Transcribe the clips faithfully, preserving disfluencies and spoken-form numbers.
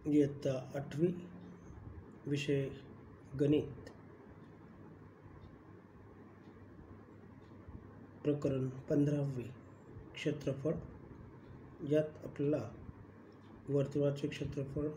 इयत्ता आठवी विषय गणित प्रकरण पंधरावे क्षेत्रफळ, यात आपल्याला वर्तुळाचे क्षेत्रफळ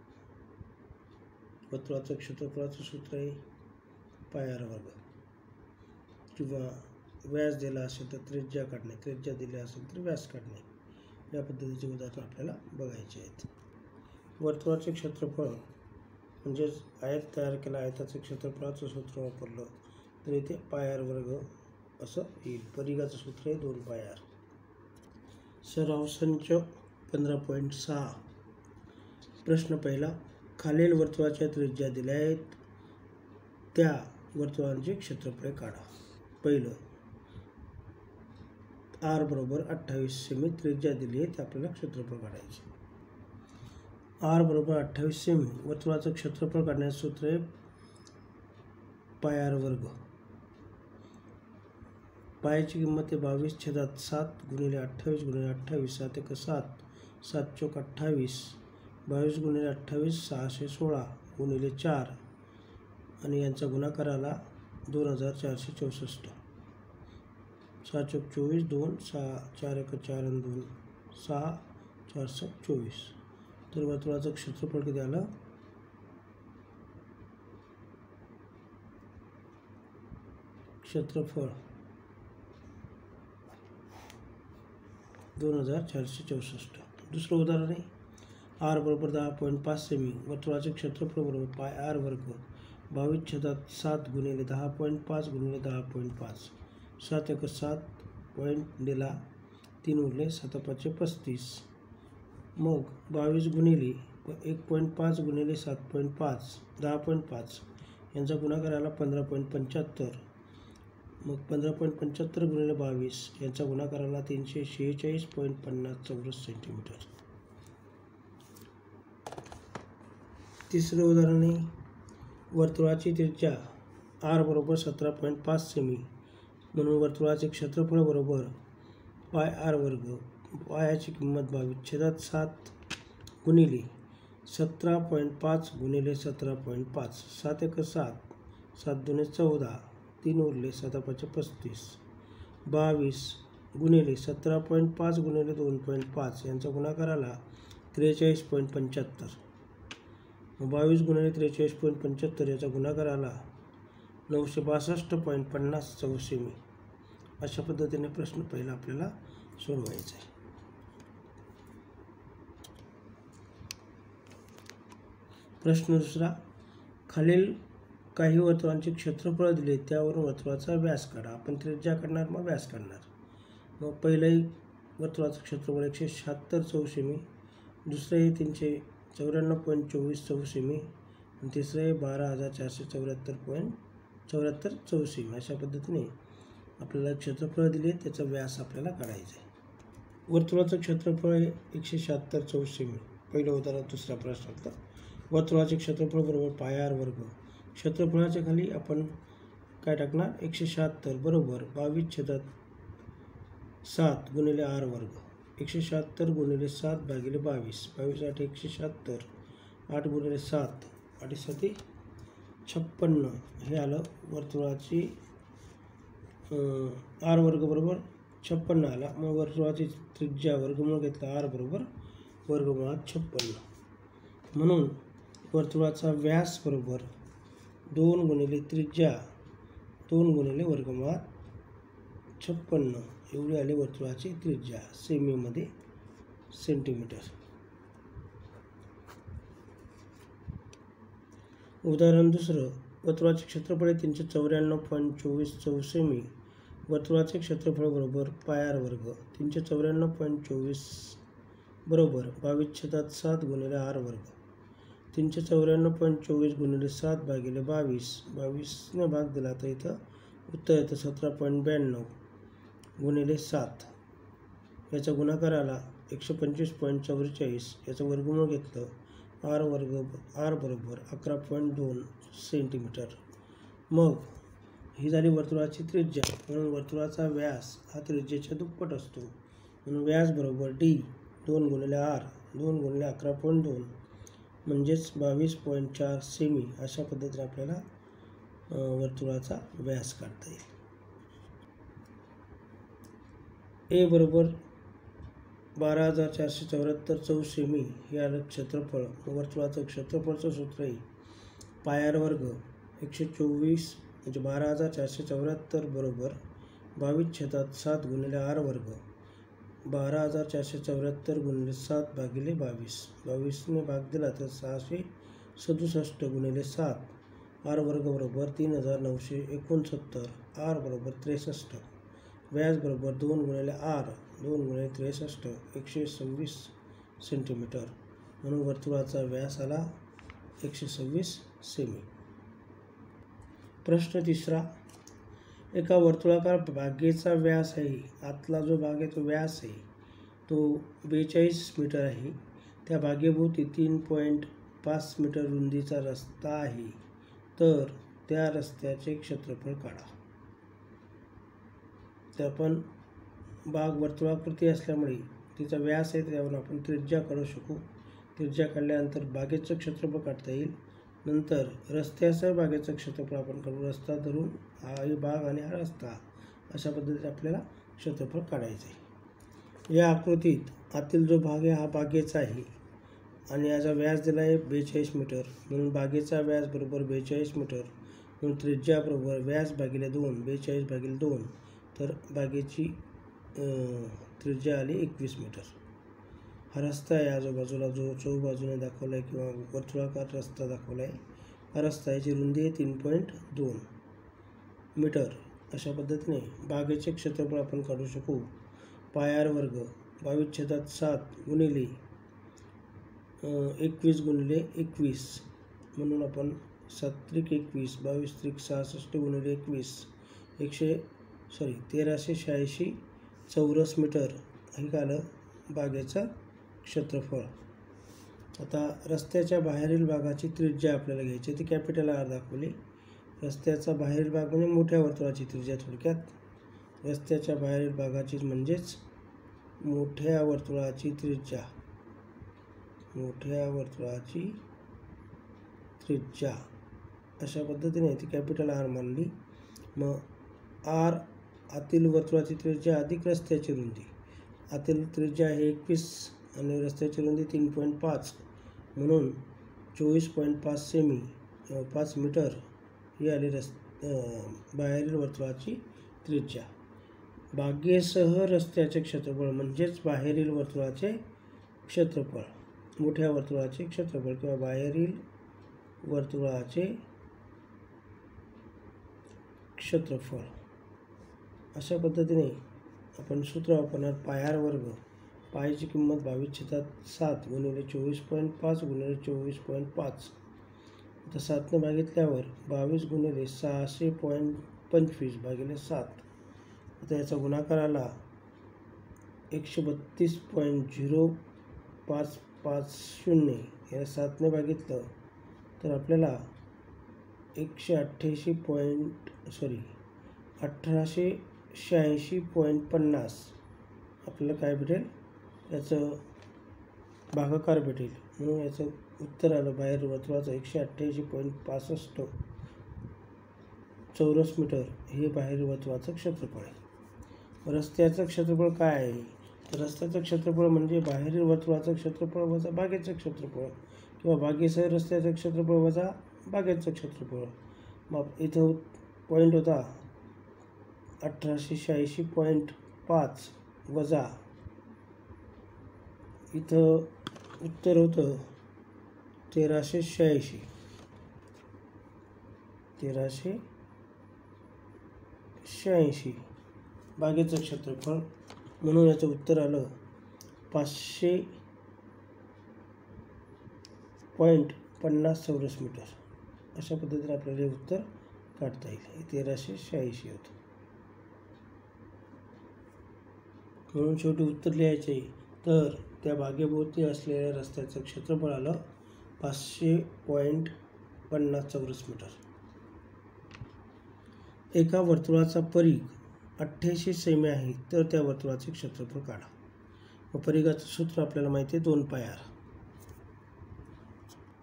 वर्तुळाचं क्षेत्रफळाचं सूत्र आहे पाय आर वर्ग, किंवा व्यास दिला असेल तर त्रिज्या काढणे, त्रिज्या दिली असेल तर व्यास काढणे, या पद्धतीचे उदाहरण आपल्याला बघायचे आहेत. वर्तुळाचे क्षेत्रफळ म्हणजेच आयत तयार केला, आयताचं क्षेत्रफळाचं सूत्र वापरलं तर इथे पाय आर वर्ग असं येईल. परिघाचं सूत्र आहे दोन पाय आर. सराव संच पंधरा पॉईंट सहा. प्रश्न पहिला, खालील वर्तुळाच्या त्रिज्या दिल्या आहेत, त्या वर्तुळांचे क्षेत्रफळ काढा. पहिलं, आर बरोबर अठ्ठावीस सेमी त्रिज्या दिली आहे, ते आपल्याला क्षेत्रफळ काढायचे. आर बरोबर अठ्ठावीस सेमी, वर्तुळाचं क्षेत्रफळ काढण्याचं सूत्र आहे पाय आर वर्ग. पायाची किंमत आहे बावीस छेदात सात गुणिले अठ्ठावीस गुणिले अठ्ठावीस, सात एक सात, सात चौक अठ्ठावीस, बावीस गुणिले अठ्ठावीस सहाशे सोळा गुणिले चार, आणि यांचा गुणाकार आला दोन हजार चारशे चौसष्ट. सहा चौक चोवीस, दोन, सहा, चार एक चार आणि दोन सहा, चार सात चोवीस. तर वर्तुळाचं क्षेत्रफळ किती आलं? क्षेत्रफळ दोन हजार चारशे चौसष्ट. दुसरं उदाहरण आहे, आर बरोबर दहा पॉईंट पाच सेमी, वर्तुळाचे क्षेत्रफळ बरोबर पाय आर वर्ग, बावीस छेदात सात गुणिले दहा पॉईंट पाच गुणिले दहा पॉईंट पाच, सात एक सात, पॉईंट दिला, तीन उरले, सात पाचशे पस्तीस. मग बावीस गुणिले एक पॉईंट पाच गुणिले सात पॉईंट पाच, दहा पॉईंट पाच, यांचा गुणाकार आला पंधरा पॉईंट पंच्याहत्तर. मग पंधरा पॉईंट पंच्याहत्तर गुणिले बावीस, यांचा गुणाकार आला तीनशे शेहेचाळीस पॉईंट पन्नास चौरस सेंटीमीटर. तिसरं उदाहरण आहे, वर्तुळाची त्रिज्या आर बरोबर सतरा पॉईंट पाच सेमी, म्हणून वर्तुळाचे क्षेत्रफळ बरोबर पाय आर वर्ग, पायाची किंमत बावीस छेदात सात गुणिले सतरा पॉईंट पाच गुणिले सतरा पॉईंट पाच, सात एक सात, सात दोन चौदा, तीन उरले, सात पाचशे पस्तीस. बावीस गुणिले सतरा पॉईंट पाच गुणिले दोन पॉईंट पाच, यांचा गुणाकार आला त्रेचाळीस पॉईंट पंच्याहत्तर. बावीस गुणिले त्रेचाळीस पॉईंट पंच्याहत्तर, याचा गुणाकार आला नऊशे बासष्ट पॉईंट पन्नास चौसेमी. अशा पद्धतीने प्रश्न पहिला आपल्याला सोडवायचा आहे. प्रश्न दुसरा, खालील काही वर्तुळांचे क्षेत्रफळ दिले, त्यावरून वर्तुळाचा व्यास काढा. आपण त्रिज्या काढणार, मग व्यास काढणार. मग पहिलंही वर्तुळाचं क्षेत्रफळ एकशे शहात्तर चौसेमी, दुसरं आहे तीनशे चौऱ्याण्णव पॉईंट चोवीस चौसेमी, आणि तिसरं आहे बारा हजार चारशे चौऱ्याहत्तर पॉईंट चौऱ्याहत्तर चौसेमी. अशा पद्धतीने आपल्याला क्षेत्रफळ दिले, त्याचा व्यास आपल्याला काढायचा आहे. वर्तुळाचं क्षेत्रफळ आहे एकशे शहात्तर चौसेमी. पहिलं उदाहरण दुसऱ्या प्रश्नात, वर्तुळाचे क्षेत्रफळ बरोबर पाय आर वर्ग. क्षेत्रफळाच्या खाली आपण काय टाकणार? एकशे शहात्तर बरोबर बावीस छेदात सात गुणिले आर वर्ग. एकशे शहात्तर गुणिले सात भागिले बावीस, बावीस आठ एकशे शहात्तर, आठ गुणिले सात, आठ सात छप्पन्न, हे आलं वर्तुळाची आर वर्ग बरोबर छप्पन्न आला. मग वर्तुळाची त्रिज्या वर्गमूळ घेतला, आर बरोबर वर्गमुळात छप्पन्न, म्हणून वर्तुळाचा व्यास बरोबर दोन गुणिले त्रिज्या दोन गुणिले वर्गमुळात छप्पन्न, एवढी आली वर्तुळाची त्रिज्या सेमीमध्ये सेंटीमीटर. उदाहरण दुसरं, वर्तुळाचे क्षेत्रफळ तीनशे चौऱ्याण्णव पॉईंट चोवीस चौसेमी, वर्तुळाचे क्षेत्रफळ बरोबर पाय आर वर्ग, तीनशे चौऱ्याण्णव पॉईंट चोवीस बरोबर बावीस छेदात सात गुणिले आर वर्ग. तीनशे चौऱ्याण्णव पॉईंट चोवीस गुणिले सात भागिले बावीस, बावीसने भाग दिला तर इथं उत्तर येतं सतरा पॉईंट ब्याण्णव गुणिले सात, याचा गुणाकार आला एकशे पंचवीस पॉईंट चौवेचाळीस, याचं वर्गमूळ घेतलं, आर वर्ग आर बरोबर अकरा पॉईंट दोन सेंटीमीटर. मग ही झाली वर्तुळाची त्रिज्या, म्हणून वर्तुळाचा व्यास हा त्रिज्येच्या दुप्पट असतो, म्हणून व्यास बरोबर डी दोन गुणिले आर, दोन गुणिले अकरा पॉईंट दोन, म्हणजेच बावीस पॉईंट चार सेमी अशा पद्धतीने आपल्याला वर्तुळाचा व्यास काढता येईल. ए बरोबर बारा हजार चारशे चौऱ्याहत्तर चौस सेमी हे आलं क्षेत्रफळ. वर्तुळाचं क्षेत्रफळचं सूत्रही पाय आर वर्ग एकशे चोवीस म्हणजे बारा हजार चारशे चौऱ्याहत्तर बरोबर बावीस छेदात सात गुणिले आर वर्ग. बारा हजार चारशे चौऱ्याहत्तर गुणिले सात भागिले बावीस. बावीसने भाग दिला तर सहाशे सदुसष्ट गुणिले सात आर वर्ग बरोबर तीन हजार नऊशे एकोणसत्तर. आर बरोबर त्रेसष्ट. व्यास बरोबर दोन गुणिले आर दोन गुणिले त्रेसष्ट एकशे सव्वीस सेंटीमीटर. म्हणून वर्तुळाचा व्यास आला एकशे सव्वीस सेमी. प्रश्न तिसरा. एका वर्तुळाकार बागेचा व्यास आहे, आतला जो भाग आहे तो व्यास आहे, तो बेचाळीस मीटर आहे. त्या बागेभोवती तीन पॉईंट पाच मीटर रुंदीचा रस्ता आहे, तर त्या रस्त्याचे क्षेत्रफळ काढा. तर आपण बाग वर्तुळाकृती असल्यामुळे तिचा व्यास आहे, त्यावरून आपण त्रिज्या काढू शकू. त्रिज्या काढल्यानंतर बागेचं क्षेत्रफळ काढता येईल. नंतर रस्त्यासह बागेचं क्षेत्रफळ आपण काढू. रस्ता धरून हा बाग आणि हा रस्ता अशा पद्धतीने आपल्याला क्षेत्रफळ काढायचं आहे. या आकृतीत आतील जो भाग आहे हा बागेचा आहे आणि याचा व्यास दिला आहे बेचाळीस मीटर. म्हणून बागेचा व्यास बरोबर बेचाळीस मीटर. म्हणून त्रिज्या बरोबर व्यास भागिले दोन, बेचाळीस भागिले दोन, तर बागेची त्रिज्या आली एकवीस मीटर. हा रस्ता आहे आजूबाजूला जो चौबाजूने दाखवला आहे किंवा वर्तुळाकार रस्ता दाखवला आहे. हा रस्ता याची रुंदी आहे तीन पॉईंट दोन मीटर. अशा पद्धतीने बागेचे क्षेत्रफळ आपण काढू शकू. पाय आर वर्ग बावीस छेदात सात गुणिले एकवीस गुणिले एकवीस, म्हणून आपण सात त्रिक एकवीस, बावीस त्रिक सहासष्ट गुणिले एकवीस, एकशे सॉरी तेराशे शहाऐंशी चौरस मीटर हे झालं बागेचं क्षेत्रफळ. आता रस्त्याच्या बाहेरील भागाची त्रिज्या आपल्याला घ्यायची. ती कॅपिटल आर दाखवली. रस्त्याचा बाहेरील भाग म्हणजे मोठ्या वर्तुळाची त्रिज्या. थोडक्यात रस्त्याच्या बाहेरील भागाची म्हणजेच मोठ्या वर्तुळाची त्रिज्या. मोठ्या वर्तुळाची त्रिज्या अशा पद्धतीने ती कॅपिटल आर मानली. मग आर आतील वर्तुळाची त्रिज्या अधिक रस्त्याची रुंदी. आतील त्रिज्या आहे एकवीस आणि रस्त्याची रुंदी तीन पॉईंट पाच, म्हणून चोवीस पॉईंट पाच सेमी पाच मीटर ही आली रस् बाहेरील वर्तुळाची त्रिज्या. बागेसह रस्त्याचे क्षेत्रफळ म्हणजेच बाहेरील वर्तुळाचे क्षेत्रफळ. मोठ्या वर्तुळाचे क्षेत्रफळ किंवा बाहेरील वर्तुळाचे क्षेत्रफळ अशा पद्धतीने आपण सूत्र वापरणार. पाय आर वर्ग पायची किंमत बावीस छेदात सात गुणिले चोवीस पॉईंट पाच गुणिले चोवीस पॉईंट पाच. आता सातने भागितल्यावर बावीस गुणिले सहाशे पॉईंट पंचवीस भागिले सात. आता याचा गुणाकार आला एकशे बत्तीस पॉईंट झिरो पाच पाच शून्य. याला सातने भागितलं तर आपल्याला एकशे अठ्ठ्याऐंशी पॉईंट सॉरी अठराशे शहाऐंशी पॉईंट पन्नास आपल्याला काय भेटेल, याचं भागाकार भेटेल. म्हणून याचं उत्तर आलं बाहेर वर्तुळाचं एकशे अठ्ठ्याऐंशी पॉईंट पासष्ट चौरस मीटर हे बाहेर वर्तुळाचं क्षेत्रफळ आहे. रस्त्याचं क्षेत्रफळ काय आहे, तर रस्त्याचं क्षेत्रफळ म्हणजे बाहेरील वर्तुळाचं क्षेत्रफळ वजा बागेचं क्षेत्रफळ किंवा बागेसह रस्त्याचं क्षेत्रफळ वजा बागेचं क्षेत्रफळ. मग इथं पॉईंट होता अठराशे शहाऐंशी पॉईंट पाच वजा इथं उत्तर होतं तेराशे शहाऐंशी तेराशे शहाऐंशी बागेचं क्षेत्रफळ. म्हणून याचं उत्तर आलं पाचशे पॉईंट पन्नास चौरस मीटर. अशा पद्धतीने आपल्याला हे उत्तर काढता येईल. हे तेराशे शहाऐंशी होतं. म्हणून शेवटी उत्तर लिहायचे तर त्या बागेभोवती असलेल्या रस्त्याचं क्षेत्रफळ आलं पाचशे पॉईंट पन्नास चौरस मीटर. एका वर्तुळाचा परिघ अठ्ठ्याऐंशी सेमी आहे, तर त्या वर्तुळाचे क्षेत्रफळ काढा. व परिघाचं सूत्र आपल्याला माहिती आहे दोन पाय आर.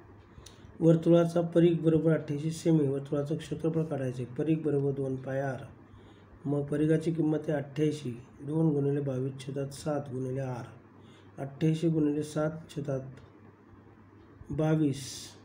वर्तुळाचा परिघ बरोबर अठ्ठ्याऐंशी सेमी. वर्तुळाचं क्षेत्रफळ काढायचे. परिघ बरोबर दोन पाय आर. मग परिघाची किंमत आहे अठ्ठ्याऐंशी. दोन गुणिले बावीस छेदात सात गुणिले आर. अठ्ठ्याऐंशी गुणिले सात छेदात बावीस.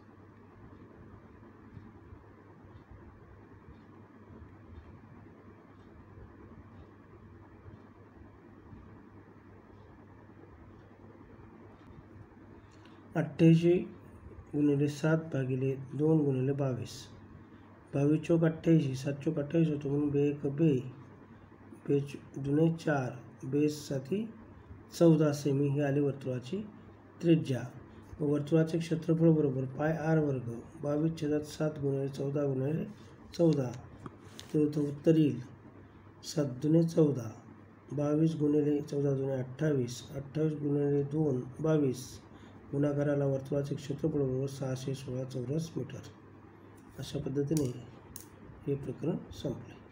अठ्ठ्याऐंशी गुणिले सात भागिले दोन गुणिले बावीस. बावीस चौक अठ्ठ्याऐंशी. सात चौक अठ्ठावीस होतो म्हणून बे एक बे. बे दुने चार. बेस साती चौदा सेमी ही आली वर्तुळाची त्रिज्या. वर्तुळाचे क्षेत्रफळ बरोबर पाय आर वर्ग. बावीस छेदात सात गुणिले चौदा गुणिले चौदा. तर इथं उत्तर येईल सात दुने चौदा. बावीस गुणिले चौदा दुने अठ्ठावीस. अठ्ठावीस गुणिले दोन बावीस. गुणाकाराला वर्तुळाचे क्षेत्रफळ बरोबर सहाशे सोळा चौरस मीटर. अशा पद्धतीने हे प्रकरण संपले.